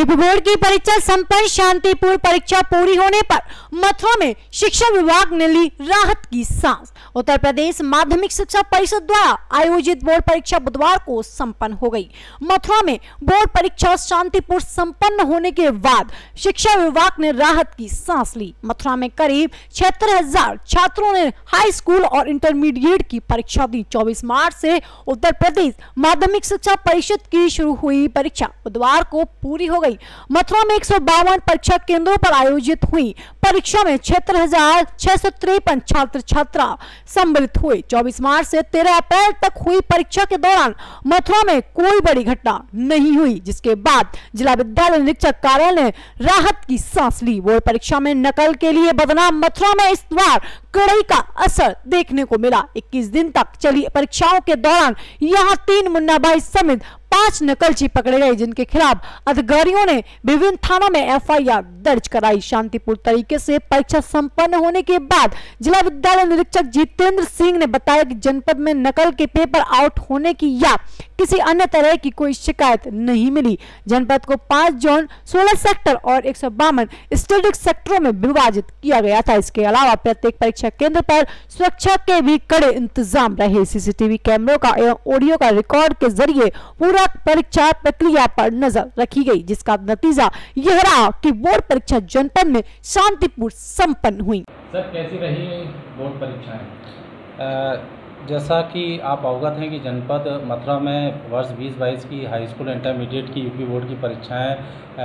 UP board की परीक्षा संपन्न, शांतिपूर्ण परीक्षा पूरी होने पर मथुरा में शिक्षा विभाग ने ली राहत की सांस। उत्तर प्रदेश माध्यमिक शिक्षा परिषद द्वारा आयोजित बोर्ड परीक्षा बुधवार को संपन्न हो गई। मथुरा में बोर्ड परीक्षा शांतिपूर्ण संपन्न होने के बाद शिक्षा विभाग ने राहत की सांस ली। मथुरा में करीब 76,000 छात्रों ने हाई स्कूल और इंटरमीडिएट की परीक्षा दी। 24 मार्च से उत्तर प्रदेश माध्यमिक शिक्षा परिषद की शुरू हुई परीक्षा बुधवार को पूरी हो गई। मथुरा में 152 परीक्षा केंद्रों पर आयोजित हुई परीक्षा में 76,653 छात्र छात्रा सम्मिलित हुए। 24 मार्च से 13 अप्रैल तक हुई परीक्षा के दौरान मथुरा में कोई बड़ी घटना नहीं हुई, जिसके बाद जिला विद्यालय निरीक्षक कार्यालय ने राहत की सांस ली। बोर्ड परीक्षा में नकल के लिए बदनाम मथुरा में इस बार कड़ाई का असर देखने को मिला। 21 दिन तक चली परीक्षाओं के दौरान यहां 3 मुन्नाभाई समेत 5 नकलची पकड़े गए, जिनके खिलाफ अधिकारियों ने विभिन्न थानों में एफआईआर दर्ज कराई। शांतिपूर्ण तरीके से परीक्षा संपन्न होने के बाद जिला विद्यालय निरीक्षक जितेंद्र सिंह ने बताया कि जनपद में नकल के पेपर आउट होने की या किसी अन्य तरह की कोई शिकायत नहीं मिली। जनपद को 5 जोन, 16 सेक्टर और 152 स्टैटिक सेक्टरों में विभाजित किया गया था। इसके अलावा प्रत्येक परीक्षा केंद्र पर सुरक्षा के भी कड़े इंतजाम रहे। सीसीटीवी कैमरों का एवं ऑडियो का रिकॉर्ड के जरिए पूरा परीक्षा प्रक्रिया पर नजर रखी गई, जिसका नतीजा यह रहा कि बोर्ड परीक्षा जनपद में शांतिपूर्ण संपन्न हुई। सर, कैसी रही बोर्ड परीक्षाएं? जैसा कि आप अवगत हैं कि जनपद मथुरा में वर्ष 2022 की हाई स्कूल इंटरमीडिएट की यूपी बोर्ड की परीक्षाएं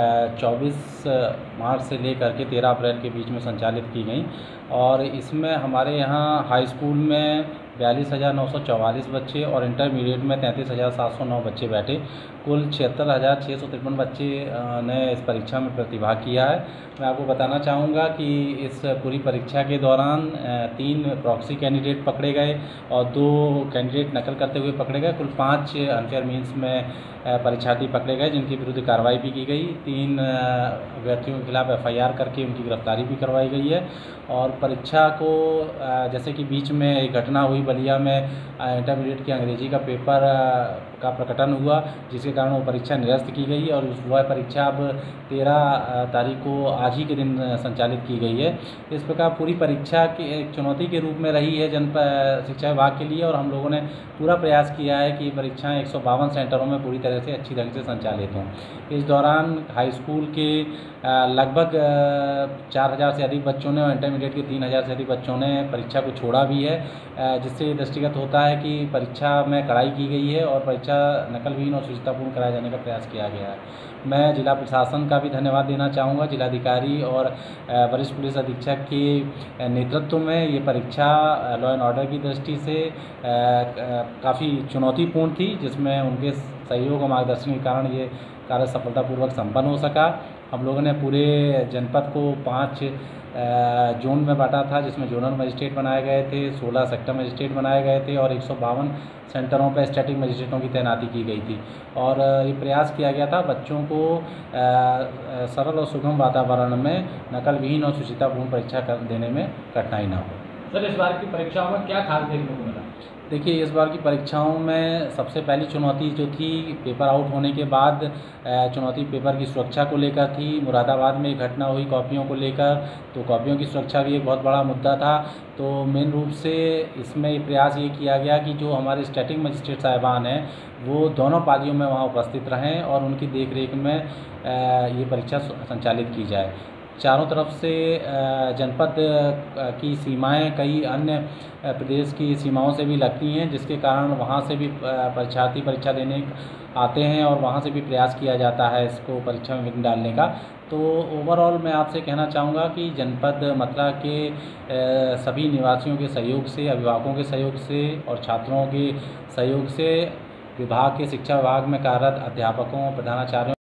24 मार्च से लेकर के 13 अप्रैल के बीच में संचालित की गई और इसमें हमारे यहाँ हाई स्कूल में 42,944 बच्चे और इंटरमीडिएट में 33,709 बच्चे बैठे। कुल 76,653 बच्चे ने इस परीक्षा में प्रतिभाग किया है। मैं आपको बताना चाहूँगा कि इस पूरी परीक्षा के दौरान 3 प्रॉक्सी कैंडिडेट पकड़े गए और 2 कैंडिडेट नकल करते हुए पकड़े गए। कुल 5 अनफेयर मीन्स में परीक्षार्थी पकड़े गए, जिनके विरुद्ध कार्रवाई भी की गई। 3 अभ्यर्थियों के खिलाफ एफआईआर करके उनकी गिरफ्तारी भी करवाई गई है। और परीक्षा को जैसे कि बीच में एक घटना हुई बलिया में, इंटरमीडिएट की अंग्रेजी का पेपर का प्रकटन हुआ, जिसके कारण वो परीक्षा निरस्त की गई और वह परीक्षा अब 13 तारीख को आज ही के दिन संचालित की गई है। इस प्रकार पूरी परीक्षा की एक चुनौती के रूप में रही है जनपद शिक्षा विभाग के लिए और हम लोगों ने पूरा प्रयास किया है कि परीक्षाएं 152 सेंटरों में पूरी तरह से अच्छी ढंग से संचालित हों। इस दौरान हाई स्कूल के लगभग 4,000 से अधिक बच्चों ने और इंटरमीडिएट के 3,000 से अधिक बच्चों ने परीक्षा को छोड़ा भी है, जिससे दृष्टिगत होता है कि परीक्षा में कड़ाई की गई है और परीक्षा नकलविहीन और शुचितापूर्ण कराए जाने का प्रयास किया गया है। मैं जिला प्रशासन का भी धन्यवाद देना चाहूँगा। जिलाधिकारी और वरिष्ठ पुलिस अधीक्षक के नेतृत्व में ये परीक्षा लॉ एंड ऑर्डर की दृष्टि से काफ़ी चुनौतीपूर्ण थी, जिसमें उनके सहयोग और मार्गदर्शन के कारण ये कार्य सफलतापूर्वक संपन्न हो सका। हम लोगों ने पूरे जनपद को 5 जोन में बांटा था, जिसमें जोनल मजिस्ट्रेट बनाए गए थे, 16 सेक्टर मजिस्ट्रेट बनाए गए थे और 152 सेंटरों पर स्टैटिक मजिस्ट्रेटों की तैनाती की गई थी। और ये प्रयास किया गया था बच्चों को सरल और सुगम वातावरण में नकलविहीन और शुचितापूर्ण परीक्षा देने में कठिनाई न हो। सर, इस बार की परीक्षाओं में क्या खास देखने को मिला? देखिए, इस बार की परीक्षाओं में सबसे पहली चुनौती जो थी पेपर आउट होने के बाद चुनौती पेपर की सुरक्षा को लेकर थी। मुरादाबाद में एक घटना हुई कॉपियों को लेकर, तो कॉपियों की सुरक्षा भी एक बहुत बड़ा मुद्दा था। तो मेन रूप से इसमें ये प्रयास ये किया गया कि जो हमारे स्टैटिक मजिस्ट्रेट साहिबान हैं वो दोनों पालियों में वहाँ उपस्थित रहें और उनकी देखरेख में ये परीक्षा संचालित की जाए। चारों तरफ से जनपद की सीमाएं कई अन्य प्रदेश की सीमाओं से भी लगती हैं, जिसके कारण वहाँ से भी परीक्षार्थी परीक्षा देने आते हैं और वहाँ से भी प्रयास किया जाता है इसको परीक्षा में विघ्न डालने का। तो ओवरऑल मैं आपसे कहना चाहूँगा कि जनपद मथुरा के सभी निवासियों के सहयोग से, अभिभावकों के सहयोग से और छात्रों के सहयोग से विभाग के शिक्षा विभाग में कार्यरत अध्यापकों, प्रधानाचार्यों